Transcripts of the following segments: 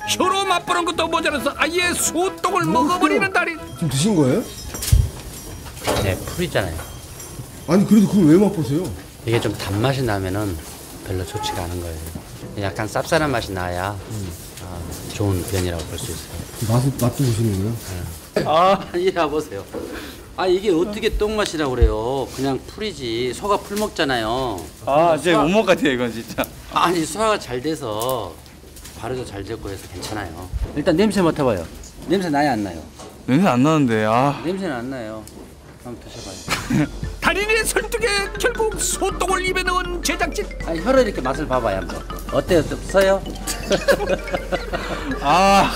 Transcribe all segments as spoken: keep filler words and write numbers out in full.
혀로 맛보는 것도 모자라서 아예 소똥을 먹어버리는 달인. 지금 드신 거예요? 네, 풀이잖아요. 아니 그래도 그걸 왜 맛보세요? 이게 좀 단맛이 나면은 별로 좋지가 않은 거예요. 약간 쌉쌀한 맛이 나야 음. 아, 좋은 변이라고 볼 수 있어요. 맛을 맛도 보시는 거예요? 네. 아, 이리 보세요. 아, 이게 어떻게 똥맛이라고 그래요? 그냥 풀이지. 소가 풀 먹잖아요. 아, 제 못 먹 같아요, 이건 진짜. 아니, 소화가 잘 돼서 발효도 잘 됐고 해서 괜찮아요. 일단 냄새 맡아봐요. 냄새 나요, 안 나요? 냄새 안 나는데, 아. 냄새는 안 나요. 한번 드셔봐요. 달인의 설득에 결국 소똥을 입에 넣은 제작진. 아니, 혀로 이렇게 맛을 봐봐요, 한번. 어때요? 써요? 아,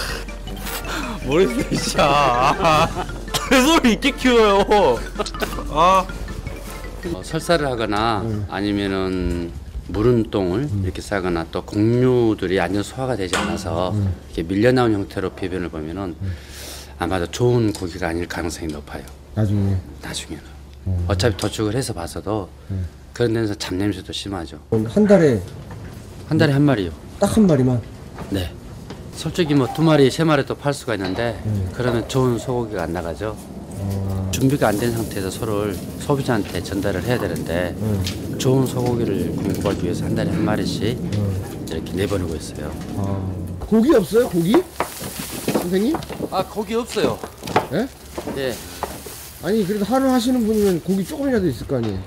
모르겠어요, 진짜. 아, 소를 이렇게 키워요. 아. 어, 설사를 하거나 음. 아니면은 무른 똥을 음. 이렇게 싸거나 또 곡류들이 완전 소화가 되지 않아서 음. 이렇게 밀려나온 형태로 배변을 보면은 음. 아마도 좋은 고기가 아닐 가능성이 높아요. 나중에. 나중에는. 음. 어차피 도축을 해서 봐서도 음. 그런 데서 잡냄새도 심하죠. 한 달에 한 달에 한 마리요. 딱 한 마리만? 네. 솔직히 뭐 두 마리, 세 마리 또 팔 수가 있는데 음. 그러면 좋은 소고기가 안 나가죠. 음. 준비가 안 된 상태에서 소를 소비자한테 전달을 해야 되는데 음. 좋은 소고기를 공급하기 위해서 한 달에 한 마리씩 음. 이렇게 내보내고 있어요. 아. 고기 없어요? 고기? 선생님? 아, 고기 없어요. 예? 네. 아니 그래도 하루 하시는 분이면 고기 조금이라도 있을 거 아니에요?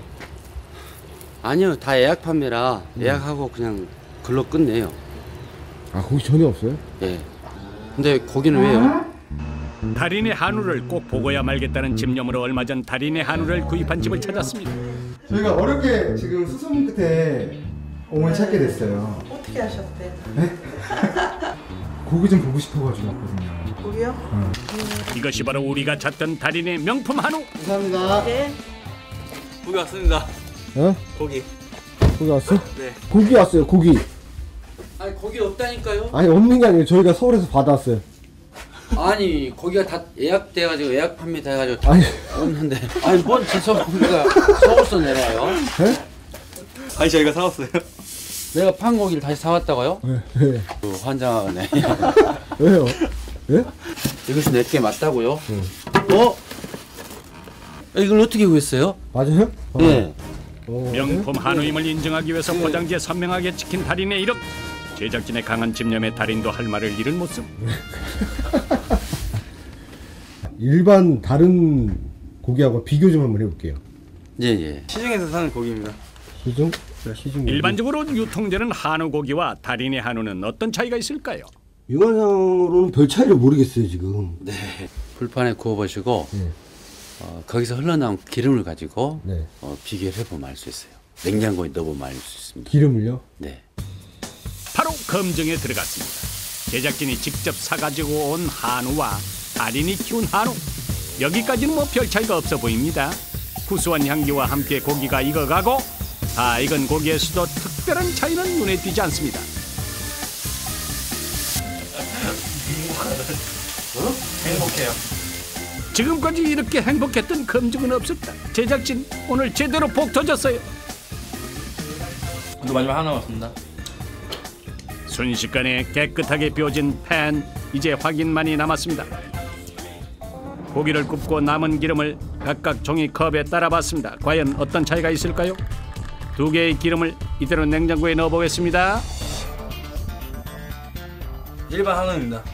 아니요, 다 예약 판매라 음. 예약하고 그냥 글로 끝내요. 아, 고기 전혀 없어요? 네. 근데 고기는 왜요? 달인의 한우를 꼭 보고야 말겠다는 집념으로 얼마 전 달인의 한우를 구입한 집을 찾았습니다. 저희가 어렵게 지금 수소문 끝에 어머니 찾게 됐어요. 어떻게 하셨대? 네? 고기 좀 보고 싶어가지고 왔거든요. 고기요? 응. 이것이 바로 우리가 찾던 달인의 명품 한우. 감사합니다. 네. 고기 왔습니다. 어? 고기. 고기 왔어? 네. 고기 왔어요, 고기. 아니, 고기 없다니까요? 아니, 없는 게 아니에요. 저희가 서울에서 받아왔어요. 아니, 고기가 다 예약돼가지고 예약 판매돼가지고 다 아니. 없는데. 아니, 뭔 제 소고기가 서울서 내려와요? 네? 아니, 저희가 사왔어요. 내가 판 고기를 다시 사왔다고요? 네. 네. 그 환장하네. 왜요? 예? 이것이 내게 맞다고요? 네. 어? 이걸 어떻게 구했어요? 맞아요? 네. 어. 명품 한우임을 인정하기 위해서 포장지에 선명하게 찍힌 달인의 이름. 제작진의 강한 집념에 달인도 할 말을 잃은 모습. 일반 다른 고기하고 비교 좀 한번 해볼게요. 예, 예. 시중에서 사는 고기입니다. 시중? 네, 시중. 일반적으로 유통되는 한우 고기와 달인의 한우는 어떤 차이가 있을까요? 육안상으로는 별 차이를 모르겠어요, 지금. 네. 불판에 구워보시고 네. 어, 거기서 흘러나온 기름을 가지고 네. 어, 비교를 해보면 알 수 있어요. 냉장고에 넣어보면 알 수 있습니다. 기름을요? 네. 바로 검증에 들어갔습니다. 제작진이 직접 사가지고 온 한우와 달인이 키운 한우. 여기까지는 뭐 별 차이가 없어 보입니다. 구수한 향기와 함께 고기가 익어가고 다 익은 고기에서도 특별한 차이는 눈에 띄지 않습니다. 어? 행복해요. 지금까지 이렇게 행복했던 검증은 없었다. 제작진 오늘 제대로 복 터졌어요. 또 마지막 하나 왔습니다. 순식간에 깨끗하게 벼진 팬, 이제 확인만이 남았습니다. 고기를 굽고 남은 기름을 각각 종이컵에 따라봤습니다. 과연 어떤 차이가 있을까요? 두 개의 기름을 이대로 냉장고에 넣어보겠습니다. 일반 한우입니다.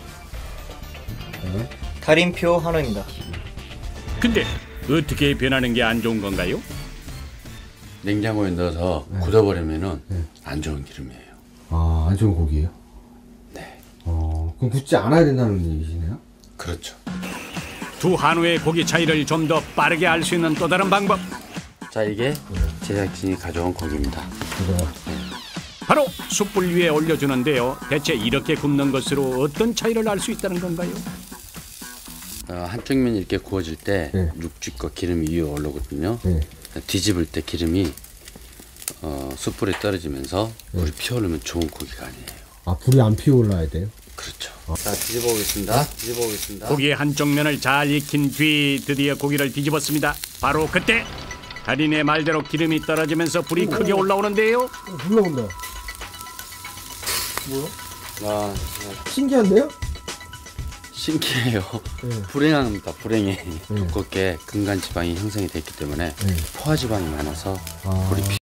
네. 달인표 한우입니다. 근데 어떻게 변하는 게 안 좋은 건가요? 냉장고에 넣어서 네. 굳어버리면은 네. 안 좋은 기름이에요. 아, 안 좋은 고기예요? 네. 어, 그럼 굳지 않아야 된다는 얘기시네요? 그렇죠. 두 한우의 고기 차이를 좀 더 빠르게 알 수 있는 또 다른 방법. 자, 이게 제작진이 가져온 고기입니다. 그래요? 네. 바로 숯불 위에 올려주는데요. 대체 이렇게 굽는 것으로 어떤 차이를 알 수 있다는 건가요? 어, 한쪽 면이 이렇게 구워질 때 네. 육즙과 기름이 위에 올라오거든요. 네. 뒤집을 때 기름이 어, 숯불에 떨어지면서 네. 불이 피어오르면 좋은 고기가 아니에요. 아, 불이 안 피어올라야 돼요? 그렇죠. 어. 자, 뒤집어 보겠습니다. 뒤집어 보겠습니다. 고기의 한쪽 면을 잘 익힌 뒤 드디어 고기를 뒤집었습니다. 바로 그때 달인의 말대로 기름이 떨어지면서 불이 오, 크게 올라오는데요. 올라온다. 뭐야? 아, 신기한데요? 신기해요. 네. 불행합니다. 불행해. 네. 두껍게 근간 지방이 형성이 됐기 때문에 네. 포화 지방이 많아서 아. 볼이